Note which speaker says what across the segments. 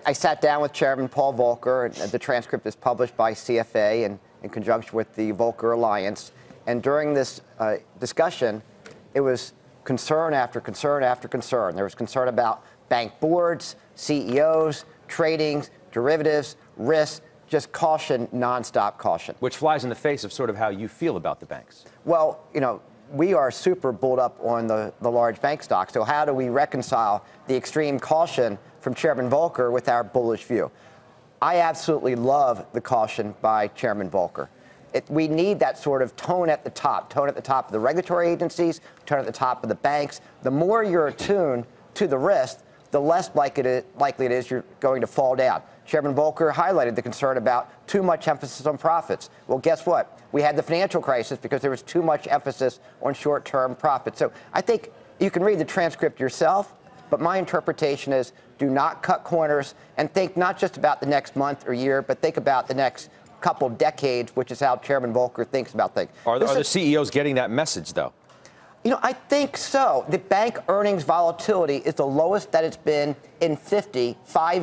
Speaker 1: I sat down with Chairman Paul Volcker, and the transcript is published by CFA in conjunction with the Volcker Alliance. And during this discussion, it was concern after concern after concern. There was concern about bank boards, CEOs, tradings, derivatives, risks, just caution, nonstop caution.
Speaker 2: Which flies in the face of sort of how you feel about the banks.
Speaker 1: Well, you know, we are super bulled up on the large bank stocks. So how do we reconcile the extreme caution from Chairman Volcker with our bullish view? I absolutely love the caution by Chairman Volcker. We need that sort of tone at the top of the regulatory agencies, tone at the top of the banks. The more you're attuned to the risk, the less likely it is you're going to fall down. Chairman Volcker highlighted the concern about too much emphasis on profits. Well, guess what? We had the financial crisis because there was too much emphasis on short-term profits. So I think you can read the transcript yourself, but my interpretation is do not cut corners and think not just about the next month or year, but think about the next couple decades, which is how Chairman Volcker thinks about things.
Speaker 2: Are the CEOs getting that message, though?
Speaker 1: You know, I think so. The bank earnings volatility is the lowest that it's been in 50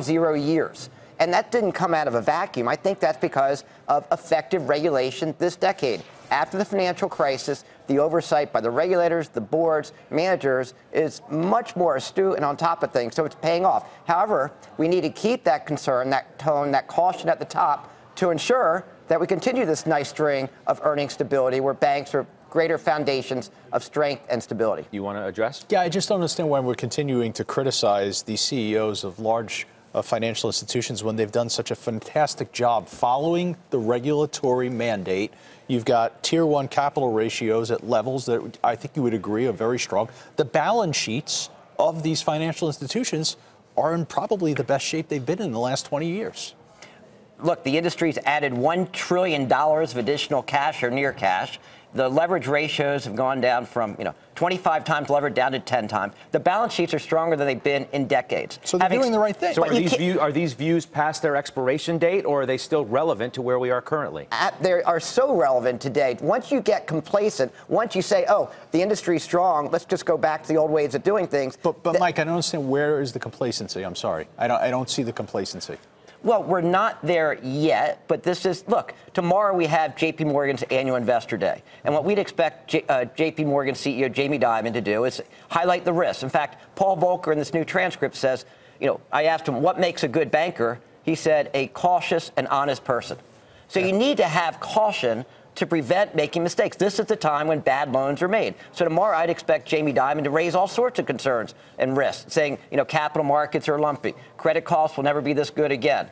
Speaker 1: years. And that didn't come out of a vacuum. I think that's because of effective regulation this decade. After the financial crisis, the oversight by the regulators, the boards, managers is much more astute and on top of things, so it's paying off. However, we need to keep that concern, that tone, that caution at the top to ensure that we continue this nice string of earnings stability where banks are greater foundations of strength and stability.
Speaker 2: You want to address?
Speaker 3: Yeah, I just don't understand why we're continuing to criticize the CEOs of large financial institutions when they've done such a fantastic job following the regulatory mandate. You've got tier one capital ratios at levels that I think you would agree are very strong. The balance sheets of these financial institutions are in probably the best shape they've been in the last 20 years.
Speaker 1: Look, the industry's added $1 trillion of additional cash or near cash. The leverage ratios have gone down from, 25 times levered down to 10 times. The balance sheets are stronger than they've been in decades.
Speaker 3: So they're doing the right thing.
Speaker 2: So are these views past their expiration date, or are they still relevant to where we are currently?
Speaker 1: They are so relevant today. Once you get complacent, once you say, oh, the industry's strong, let's just go back to the old ways of doing things.
Speaker 3: But Mike, I don't understand, where is the complacency? I'm sorry. I don't see the complacency.
Speaker 1: Well, we're not there yet, but this is, look, tomorrow we have J.P. Morgan's annual investor day. And what we'd expect J.P. Morgan CEO Jamie Dimon to do is highlight the risks. In fact, Paul Volcker in this new transcript says, I asked him what makes a good banker. He said a cautious and honest person. So you need to have caution to prevent making mistakes. This is the time when bad loans are made. So tomorrow I'd expect Jamie Dimon to raise all sorts of concerns and risks, saying, capital markets are lumpy. Credit costs will never be this good again,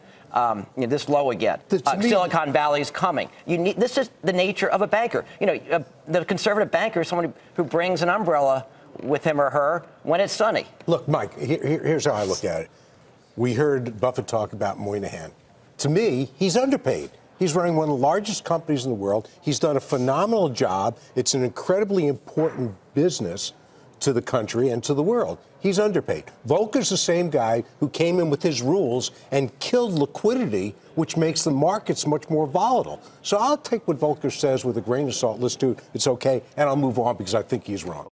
Speaker 1: this low again. Silicon Valley's coming. This is the nature of a banker. The conservative banker is someone who brings an umbrella with him or her when it's sunny.
Speaker 4: Look, Mike, here's how I look at it. We heard Buffett talk about Moynihan. To me, he's underpaid. He's running one of the largest companies in the world. He's done a phenomenal job. It's an incredibly important business to the country and to the world. He's underpaid. Volcker's the same guy who came in with his rules and killed liquidity, which makes the markets much more volatile. So I'll take what Volcker says with a grain of salt. Let's do it. It's okay. And I'll move on because I think he's wrong.